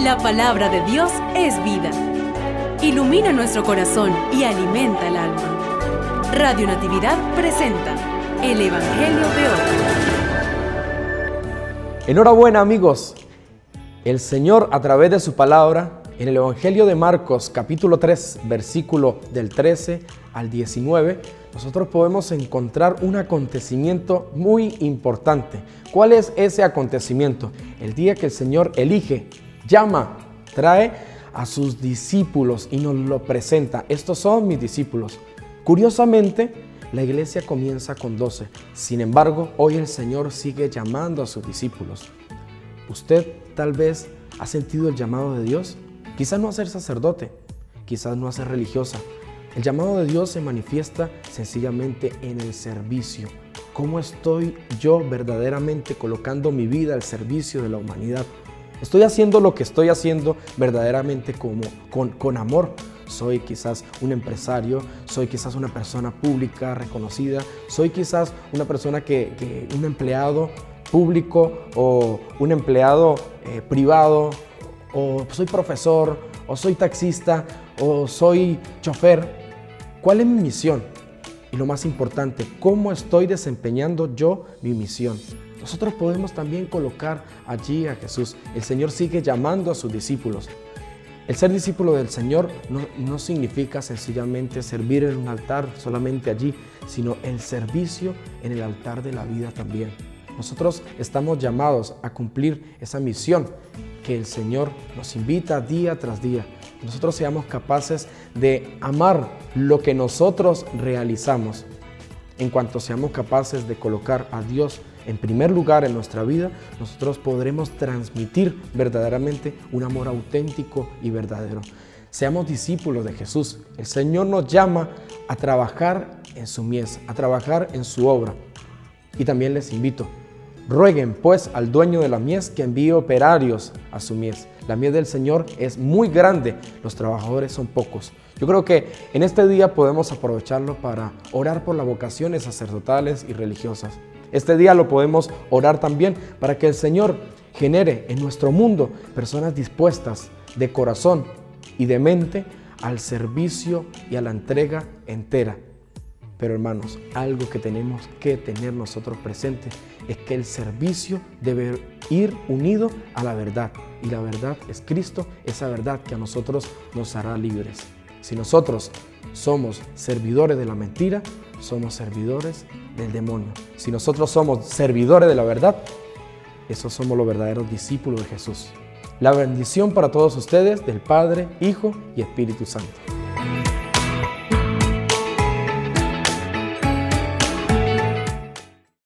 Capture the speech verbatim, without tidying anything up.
La palabra de Dios es vida. Ilumina nuestro corazón y alimenta el alma. Radio Natividad presenta el Evangelio de hoy. Enhorabuena, amigos. El Señor, a través de su palabra, en el Evangelio de Marcos, capítulo tres, versículo del trece al diecinueve, nosotros podemos encontrar un acontecimiento muy importante. ¿Cuál es ese acontecimiento? El día que el Señor elige, llama, trae a sus discípulos y nos lo presenta. Estos son mis discípulos. Curiosamente, la iglesia comienza con doce. Sin embargo, hoy el Señor sigue llamando a sus discípulos. Usted tal vez ha sentido el llamado de Dios. Quizás no a ser sacerdote, quizás no a ser religiosa. El llamado de Dios se manifiesta sencillamente en el servicio. ¿Cómo estoy yo verdaderamente colocando mi vida al servicio de la humanidad? ¿Estoy haciendo lo que estoy haciendo verdaderamente como, con, con amor? Soy quizás un empresario, soy quizás una persona pública reconocida, soy quizás una persona que, que un empleado público o un empleado eh, privado, o soy profesor, o soy taxista, o soy chofer. ¿Cuál es mi misión? Y lo más importante, ¿cómo estoy desempeñando yo mi misión? Nosotros podemos también colocar allí a Jesús. El Señor sigue llamando a sus discípulos. El ser discípulo del Señor no, no significa sencillamente servir en un altar solamente allí, sino el servicio en el altar de la vida también. Nosotros estamos llamados a cumplir esa misión que el Señor nos invita día tras día. Que nosotros seamos capaces de amar lo que nosotros realizamos. En cuanto seamos capaces de colocar a Dios en primer lugar en nuestra vida, nosotros podremos transmitir verdaderamente un amor auténtico y verdadero. Seamos discípulos de Jesús. El Señor nos llama a trabajar en su mies, a trabajar en su obra. Y también les invito, rueguen pues al dueño de la mies que envíe operarios a su mies. La mies del Señor es muy grande, los trabajadores son pocos. Yo creo que en este día podemos aprovecharlo para orar por las vocaciones sacerdotales y religiosas. Este día lo podemos orar también para que el Señor genere en nuestro mundo personas dispuestas de corazón y de mente al servicio y a la entrega entera. Pero hermanos, algo que tenemos que tener nosotros presente es que el servicio debe ir unido a la verdad. Y la verdad es Cristo, esa verdad que a nosotros nos hará libres. Si nosotros somos servidores de la mentira, somos servidores del demonio. Si nosotros somos servidores de la verdad, esos somos los verdaderos discípulos de Jesús. La bendición para todos ustedes del Padre, Hijo y Espíritu Santo.